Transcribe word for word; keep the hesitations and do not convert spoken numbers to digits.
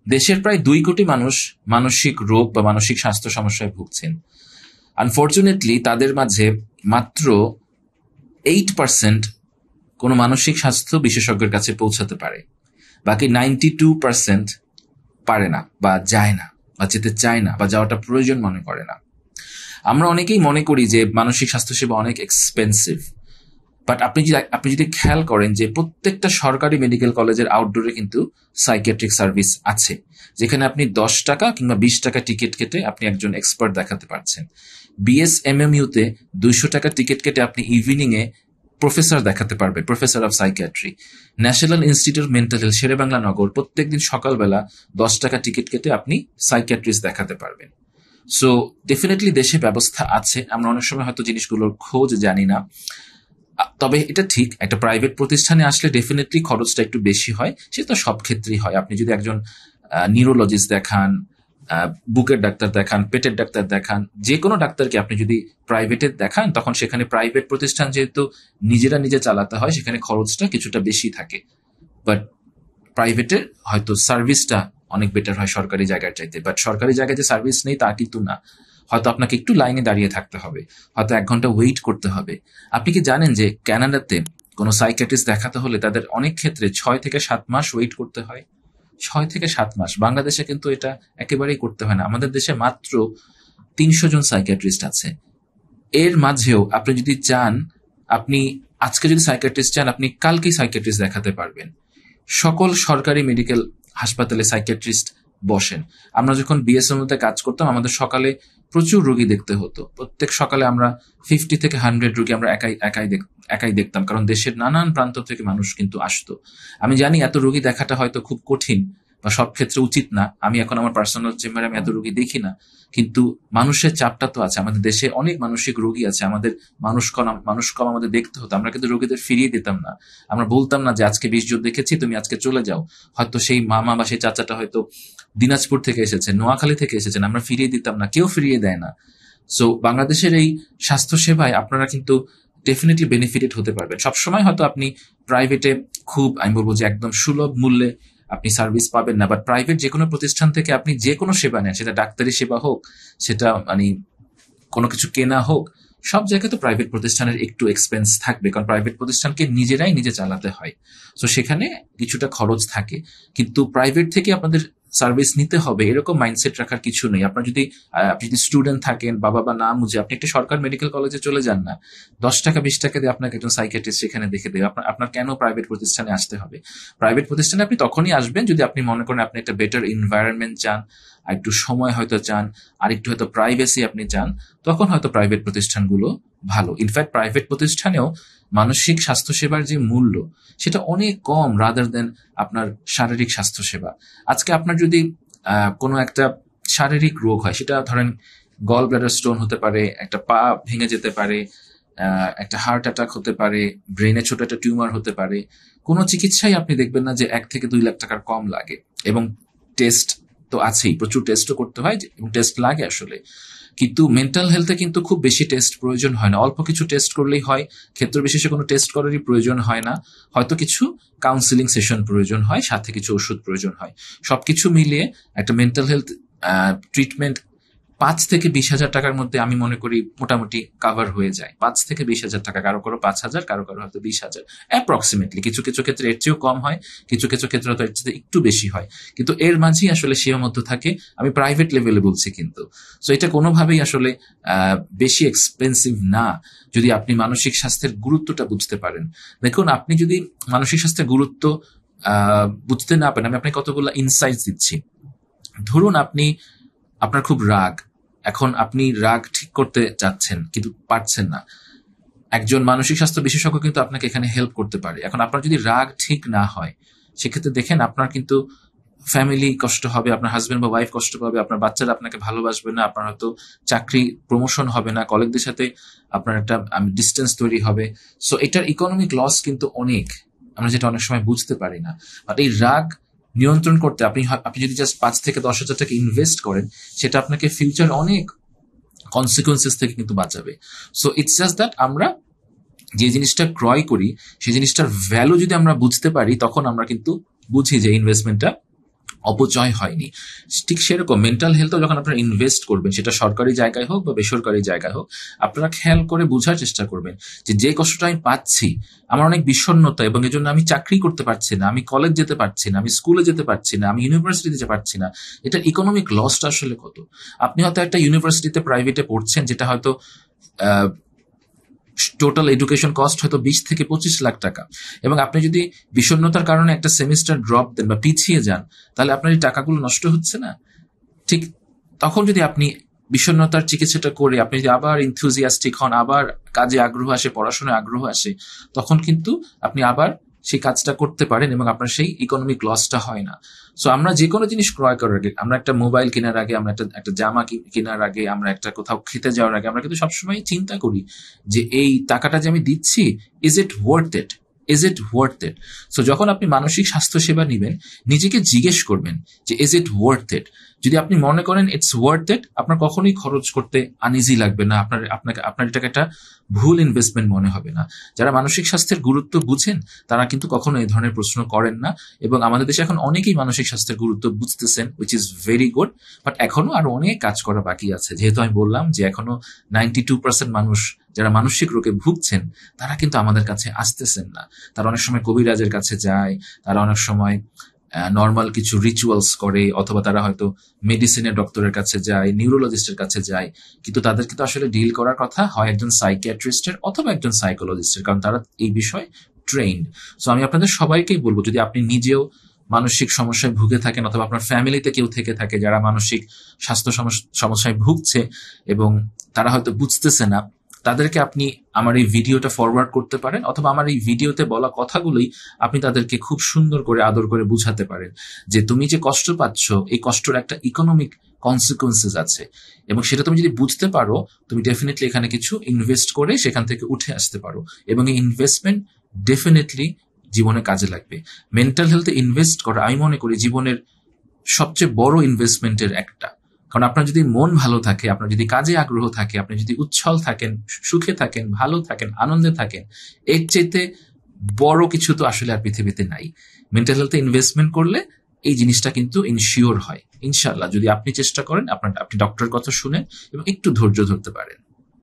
দেশের প্রায় দুই কোটি মানুষ মানসিক রোগ বা মানসিক স্বাস্থ্য সমস্যায় ভুগছেন। আনফর্চুনেটলি তাদের মাঝে মাত্র এইট পার্সেন্ট কোনো মানসিক স্বাস্থ্য বিশেষজ্ঞের কাছে পৌঁছাতে পারে, বাকি নাইনটি টু পার্সেন্ট পারে না বা যায় না বা যেতে চায় না বা যাওয়াটা প্রয়োজন মনে করে না। আমরা অনেকেই মনে করি যে মানসিক স্বাস্থ্য সেবা অনেক এক্সপেন্সিভ, বাট আপনি যদি আপনি যদি খেয়াল করেন যে প্রত্যেকটা সরকারি মেডিকেল কলেজের আউটডোরে কিন্তু সাইকিয়াট্রিক সার্ভিস আছে, যেখানে আপনি দশ টাকা কিংবা বিশ টাকা টিকিট কেটে আপনি একজন এক্সপার্ট দেখাতে পারছেন। বিএসএমএমইউতে দুইশো টাকা টিকিট কেটে আপনি ইভিনিং এ প্রফেসর দেখাতে পারবে, professor of psychiatry. National institute mental health Sher-e-Bangla Nagar প্রত্যেকদিন সকালবেলা দশ টাকা টিকিট কেটে আপনি সাইকিয়াট্রিস্ট দেখাতে পারবেন। সো ডেফিনেটলি দেশে ব্যবস্থা আছে, আমরা অনেক সময় হয়তো জিনিসগুলোর খোঁজ জানি না। তবে এটা ঠিক, একটা প্রাইভেট প্রতিষ্ঠানে আসলে ডেফিনেটলি খরচটা একটু বেশি হয়, সেটা সব ক্ষেত্রেই হয়। আপনি যদি একজন নিউরোলজিস্ট দেখান, বুকের ডাক্তার দেখান, পেটের ডাক্তার দেখান, যে কোনো ডাক্তারকে আপনি যদি প্রাইভেটে দেখান, তখন সেখানে প্রাইভেট প্রতিষ্ঠান যেহেতু নিজেরা নিজে চালাতে হয়, সেখানে খরচটা কিছুটা বেশি থাকে। বাট প্রাইভেটের হয়তো সার্ভিসটা অনেক বেটার হয় সরকারি জায়গার চাইতে। বাট সরকারি জায়গায় যে সার্ভিস নেই তা কিন্তু না, হয়তো আপনাকে একটু লাইনে দাঁড়িয়ে থাকতে হবে, হয়তো এক ঘন্টা ওয়েট করতে হবে। আপনি কি জানেন যে কানাডাতে কোনো সাইকিয়াট্রিস্ট দেখাতে হলে তাদের অনেক ক্ষেত্রে ছয় থেকে সাত মাস ওয়েট করতে হয়? ছয় থেকে সাত মাস। বাংলাদেশে কিন্তু এটা একেবারেই করতে হয় না। আমাদের দেশে মাত্র তিনশো জন সাইকিয়াট্রিস্ট আছে। এর মাঝেও আপনি যদি চান, আপনি আজকে যদি সাইকিয়াট্রিস্ট চান, আপনি কালকেই সাইকিয়াট্রিস্ট দেখাতে পারবেন। সকল সরকারি মেডিকেল হাসপাতালে সাইকিয়াট্রিস্ট বসেন। আমরা যখন বিএসএমতে কাজ করতাম, আমাদের সকালে প্রচুর রোগী দেখতে হতো। প্রত্যেক সকালে আমরা ফিফটি থেকে হান্ড্রেড রোগী আমরা একাই একাই একাই দেখতাম, কারণ দেশের নানান প্রান্ত থেকে মানুষ কিন্তু আসতো। আমি জানি এত রোগী দেখাটা হয়তো খুব কঠিন বা সব ক্ষেত্রে উচিত না। আমি এখন আমার পার্সোনাল চেম্বারে আমি এত রোগী দেখি না, কিন্তু মানুষের চাপটা তো আছে। আমাদের দেশে অনেক মানসিক রোগী আছে, আমাদের মানুষ কম মানুষ কম আমাদের দেখতে হতো। আমরা কিন্তু রোগীদের ফিরিয়ে দিতাম না। আমরা বলতাম না যে আজকে বিশ জন দেখেছি, তুমি আজকে চলে যাও। হয়তো সেই মামা বা সেই চাচাটা হয়তো দিনাজপুর থেকে এসেছেন, নোয়াখালী থেকে এসেছেন, আমরা ফিরিয়ে দিতাম না, কেউ ফিরিয়ে দেয় না। সো বাংলাদেশের এই স্বাস্থ্য সেবায় আপনারা কিন্তু ডেফিনেটলি বেনিফিটেড হতে পারবেন। সবসময় হয়তো আপনি প্রাইভেটে খুব, আমি বলবো যে একদম সুলভ মূল্যে আপনি সার্ভিস পাবেন না, বাট প্রাইভেট যে কোনো প্রতিষ্ঠান থেকে আপনি যে কোনো সেবা নেন, সেটা ডাক্তারি সেবা হোক, সেটা মানে কোনো কিছু কেনা হোক, সব জায়গায় তো প্রাইভেট প্রতিষ্ঠানের একটু এক্সপেন্স থাকবে, কারণ প্রাইভেট প্রতিষ্ঠানকে নিজেরাই নিজে চালাতে হয়। সো সেখানে কিছুটা খরচ থাকে, কিন্তু প্রাইভেট থেকে আপনাদের সার্ভিস নিতে হবে এরকম মাইন্ডসেট রাখার কিছু নেই। আপনার যদি আপনি যদি স্টুডেন্ট থাকেন, বাবা বা না বুঝে আপনি একটা সরকার মেডিকেল কলেজে চলে যান না, দশ টাকা বিশ টাকা দিয়ে আপনাকে একজন সাইকিয়াট্রিস্ট সেখানে দেখে দেবে। আপনার আপনার কেন প্রাইভেট প্রতিষ্ঠানে আসতে হবে? প্রাইভেট প্রতিষ্ঠানে আপনি তখনই আসবেন যদি আপনি মনে করেন আপনি একটা বেটার এনভায়রনমেন্ট চান, আর একটু সময় হয়তো চান, আর একটু হয়তো প্রাইভেসি আপনি চান, তখন হয়তো প্রাইভেট প্রতিষ্ঠানগুলো ভালো। ইনফ্যাক্ট প্রাইভেট প্রতিষ্ঠানেও মানসিক স্বাস্থ্যসেবার যে মূল্য সেটা অনেক কম রাদার দেন আপনার শারীরিক স্বাস্থ্যসেবা। আজকে আপনার যদি আহ কোনো একটা শারীরিক রোগ হয়, সেটা ধরেন গল ব্লাডার স্টোন হতে পারে, একটা পা ভেঙে যেতে পারে, আহ একটা হার্ট অ্যাটাক হতে পারে, ব্রেনে ছোট একটা টিউমার হতে পারে, কোনো চিকিৎসাই আপনি দেখবেন না যে এক থেকে দুই লাখ টাকার কম লাগে। এবং টেস্ট তো আছেই, প্রচুর টেস্টও করতে হয় এবং টেস্ট লাগে আসলে। কিন্তু মেন্টাল হেলথে কিন্তু খুব বেশি টেস্ট প্রয়োজন হয় না, অল্প কিছু টেস্ট করলেই হয়। ক্ষেত্র বিশেষে কোনো টেস্ট করারই প্রয়োজন হয় না, হয়তো কিছু কাউন্সিলিং সেশন প্রয়োজন হয়, সাথে কিছু ওষুধ প্রয়োজন হয়। সবকিছু মিলিয়ে একটা মেন্টাল হেলথ ট্রিটমেন্ট পাঁচ থেকে বিশ হাজার টাকার মধ্যে আমি মনে করি মোটামুটি কাভার হয়ে যায়। পাঁচ থেকে বিশ হাজার টাকা, কারো কারো পাঁচ হাজার, কারো কারো হয়তো বিশ হাজার অ্যাপ্রক্সিমেটলি। কিছু কিছু ক্ষেত্রে এর চেয়েও কম হয়, কিছু কিছু ক্ষেত্রে হয়তো এর চেয়ে একটু বেশি হয়, কিন্তু এর মাঝেই আসলে সীমাবদ্ধ থাকে। আমি প্রাইভেট লেভেলে বলছি কিন্তু। সো এটা কোনোভাবেই আসলে আহ বেশি এক্সপেন্সিভ না যদি আপনি মানসিক স্বাস্থ্যের গুরুত্বটা বুঝতে পারেন। দেখুন, আপনি যদি মানসিক স্বাস্থ্যের গুরুত্ব আহ বুঝতে না পারেন, আমি আপনাকে কতগুলো ইনসাইটস দিচ্ছি। ধরুন আপনি আপনার খুব রাগ, এখন আপনি রাগ ঠিক করতে যাচ্ছেন কিন্তু পারছেন না। একজন মানসিক স্বাস্থ্য বিশেষজ্ঞ কিন্তু আপনাকে এখানে হেল্প করতে পারে। এখন আপনার যদি রাগ ঠিক না হয়, সেক্ষেত্রে দেখেন আপনার কিন্তু ফ্যামিলি কষ্ট হবে, আপনার হাজবেন্ড বা ওয়াইফ কষ্ট পাবে, আপনার বাচ্চারা আপনাকে ভালোবাসবে না, আপনার হয়তো চাকরি প্রমোশন হবে না, কলিগদের সাথে আপনার একটা ডিস্টেন্স তৈরি হবে। সো এটার ইকোনমিক লস কিন্তু অনেক, আমরা যেটা অনেক সময় বুঝতে পারি না। বাট এই রাগ নিয়ন্ত্রণ করতে আপনি আপনি যদি জাস্ট পাঁচ থেকে দশ হাজার টাকা ইনভেস্ট করেন, সেটা আপনাকে ফিউচার অনেক কনসিকুয়েন্সেস থেকে কিন্তু বাঁচাবে। সো ইটস জাস্ট দ্যাট আমরা যে জিনিসটা ক্রয় করি সেই জিনিসটার ভ্যালু যদি আমরা বুঝতে পারি, তখন আমরা কিন্তু বুঝি যে ইনভেস্টমেন্টটা অপচয় হয়নি। ঠিক সেরকম মেন্টাল হেলথও যখন আপনারা ইনভেস্ট করবেন, সেটা সরকারি জায়গায় হোক বা বেসরকারি জায়গায় হোক, আপনারা খেয়াল করে বোঝার চেষ্টা করবেন যে যে কষ্টটা আমি পাচ্ছি, আমার অনেক বিষণ্ণতা এবং এই জন্য আমি চাকরি করতে পারছি না, আমি কলেজ যেতে পারছি না, আমি স্কুলে যেতে পারছি না, আমি ইউনিভার্সিটি যেতে পারছি না, এটা ইকোনমিক লসটা আসলে কত। আপনি হয়তো একটা ইউনিভার্সিটিতে প্রাইভেটে পড়ছেন, যেটা হয়তো আহ টোটাল এডুকেশন কস্ট হয়তো বিশ থেকে পঁচিশ লাখ টাকা, এবং আপনি যদি বিষণ্ণতার কারণে একটা সেমিস্টার ড্রপ দেন বা পিছিয়ে যান, তাহলে আপনার এই টাকাগুলো নষ্ট হচ্ছে না? ঠিক তখন যদি আপনি বিষণ্ণতার চিকিৎসাটা করে আপনি যদি আবার ইনথুজিয়াস্টিক হন, আবার কাজে আগ্রহ আসে, পড়াশোনায় আগ্রহ আসে, তখন কিন্তু আপনি আবার সেই কাজটা করতে পারেন এবং আপনার সেই ইকোনমিক লসটা হয় না। সো আমরা যে কোনো জিনিস ক্রয় করার আগে, আমরা একটা মোবাইল কেনার আগে, আমরা একটা একটা জামা কেনার আগে, আমরা একটা কোথাও খেতে যাওয়ার আগে, আমরা কিন্তু সবসময় চিন্তা করি যে এই টাকাটা যে আমি দিচ্ছি, is it worth it, is it worth it. So যখন আপনি মানসিক স্বাস্থ্য সেবা নিবেন, নিজেকে জিজ্ঞেস করবেন যে ইজ ইট ওয়ার্থ ইট। যদি আপনি মনে করেন ইটস ওয়ার্থ ইট, আপনার কখনোই খরচ করতে আনইজি লাগবে না, আপনার আপনাকে আপনার এটাকে একটা ভুল ইনভেস্টমেন্ট মনে হবে না। যারা মানসিক স্বাস্থ্যের গুরুত্ব বুঝেন, তারা কিন্তু কখনো এই ধরনের প্রশ্ন করেন না, এবং আমাদের দেশে এখন অনেকেই মানসিক স্বাস্থ্যের গুরুত্ব বুঝতেছেন, which is very good. But এখনো আরো অনেক কাজ করা বাকি আছে। যেহেতু আমি বললাম যে এখনো নাইনটি টু পার্সেন্ট মানুষ যারা মানসিক রোগে ভুগছেন, তারা কিন্তু আমাদের কাছে আসতেছেন না। তারা অনেক সময় কবিরাজের কাছে যায়, তারা অনেক সময় নর্মাল কিছু রিচুয়ালস করে, অথবা তারা হয়তো মেডিসিনের ডক্টরের কাছে যায়, নিউরোলজিস্টের কাছে যায়, কিন্তু তাদেরকে তো আসলে ডিল করার কথা হয় একজন সাইকিয়াট্রিস্টের অথবা একজন সাইকোলজিস্টের, কারণ তারা এই বিষয়ে ট্রেইনড। সো আমি আপনাদের সবাইকেই বলবো, যদি আপনি নিজেও মানসিক সমস্যায় ভুগে থাকেন অথবা আপনার ফ্যামিলিতে কেউ থেকে থাকে যারা মানসিক স্বাস্থ্য সমস্যায় ভুগছে এবং তারা হয়তো বুঝতেছে না, তাদেরকে আপনি আমার এই ভিডিওটা ফরওয়ার্ড করতে পারেন, অথবা আমার এই ভিডিওতে বলা কথাগুলোই আপনি তাদেরকে খুব সুন্দর করে আদর করে বুঝাতে পারেন যে তুমি যে কষ্ট পাচ্ছ, এই কষ্টের একটা ইকোনমিক কনসিকুয়েন্সেস আছে, এবং সেটা তুমি যদি বুঝতে পারো, তুমি ডেফিনেটলি এখানে কিছু ইনভেস্ট করে সেখান থেকে উঠে আসতে পারো, এবং এই ইনভেস্টমেন্ট ডেফিনেটলি জীবনে কাজে লাগবে। মেন্টাল হেলথে ইনভেস্ট করা আমি মনে করি জীবনের সবচেয়ে বড় ইনভেস্টমেন্টের একটা। কারণ আপনার যদি মন ভালো থাকে, আপনার যদি কাজে আগ্রহ থাকে, আপনি যদি উচ্ছল থাকেন, সুখে থাকেন, ভালো থাকেন, আনন্দে থাকেন, এর চাইতে বড় কিছু তো আসলে আর পৃথিবীতে নাই। মেন্টাল হেলথে ইনভেস্টমেন্ট করলে এই জিনিসটা কিন্তু ইনশিওর হয় ইনশাল্লাহ, যদি আপনি চেষ্টা করেন, আপনার আপনি ডক্টরের কথা শুনেন এবং একটু ধৈর্য ধরতে পারেন।